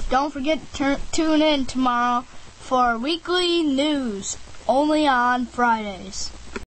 Don't forget to tune in tomorrow for weekly news, only on Fridays.